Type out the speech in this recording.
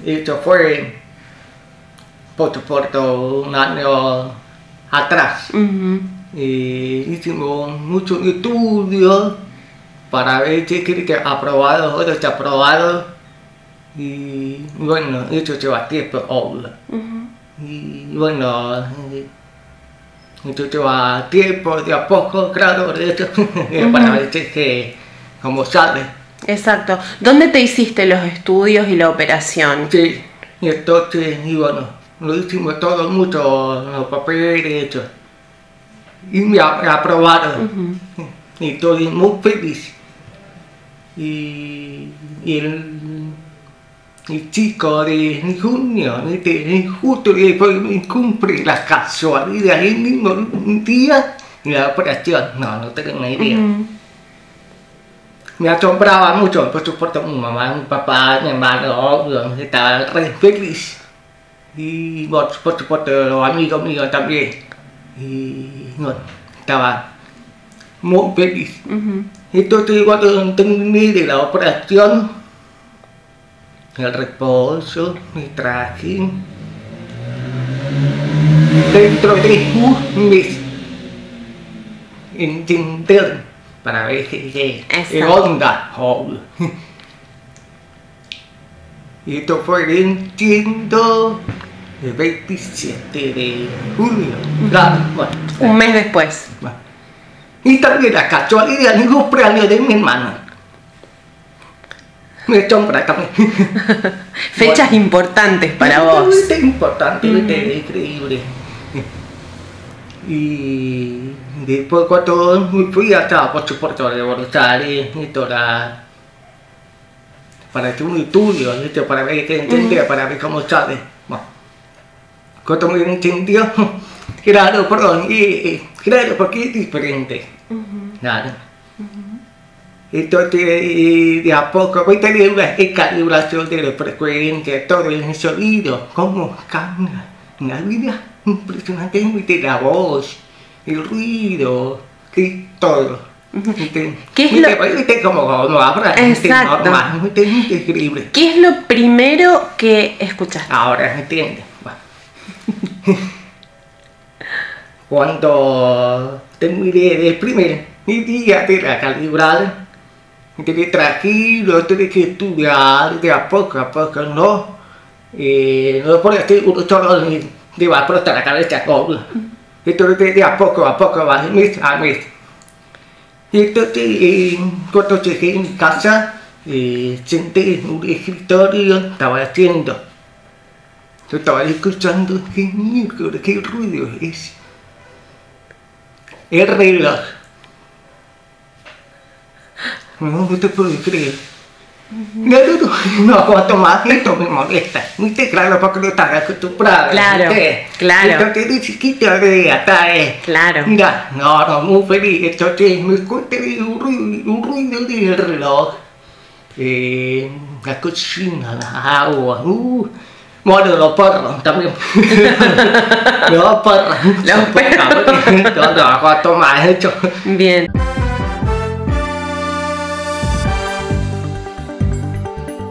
Esto fue por un año atrás. Hicimos muchos estudios para ver si que aprobado o desaprobado. Y bueno, eso lleva tiempo, obvio. Y bueno, esto lleva tiempo, de a poco, claro, de hecho, para ver que cómo sale. Exacto. ¿Dónde te hiciste los estudios y la operación? Sí, y entonces, y bueno, lo hicimos todo, mucho, los papeles, hecho. Y me aprobaron. Y estoy muy feliz. Y el chico de junio, justo después me cumple la casualidad, el mismo día, la operación, no tengo ni idea. Me asombraba mucho, por supuesto, mi mamá, mi papá, mi hermano, estaba re feliz. Y por supuesto, los amigos míos también. Y bueno, estaba muy feliz. Entonces, cuando terminé de la operación, el reposo, me traje dentro de un mes entender para ver qué onda. Y esto fue el 27 de junio. Claro, bueno, un mes después. Bueno. Y también la casualidad, el cumpleaños de mi hermano. Me asombra también. Fechas importantes para vos. Importante, increíble. Y después cuando me fui hasta, por supuesto, de Buenos Aires, para hacer un estudio, para ver qué entendía, para ver cómo sale. Bueno, cuando me entendió, claro, perdón, claro, porque es diferente. Claro. Entonces, de a poco voy a tener una calibración de la frecuencia, todo el sonido, cómo cambia la vida, impresionantemente la voz, el ruido, y todo. ¿Qué es lo como habla normal, increíble. ¿Qué es lo primero que escuchaste? Ahora me entiende. Bueno. Cuando terminé del primer día de la calibrada, tenía tranquilo, tenía que estudiar de a poco, ¿no? No podía ser uno solo de va a explotar la cabeza, entonces de a poco, va mes a mes. Y entonces, cuando llegué en casa, senté en un escritorio, estaba haciendo. Yo estaba escuchando, qué ruido es. El reloj. No te puedo creer. No aguanto más, esto me molesta. ¿Viste? Claro, porque no estás acostumbrado. Claro, claro. Entonces de chiquita de hasta claro. Mira, no, muy feliz. Entonces me escuché un ruido del reloj. La cocina, la agua. Bueno, los perros también. Los perros. Los perros. No aguanto más esto. Bien.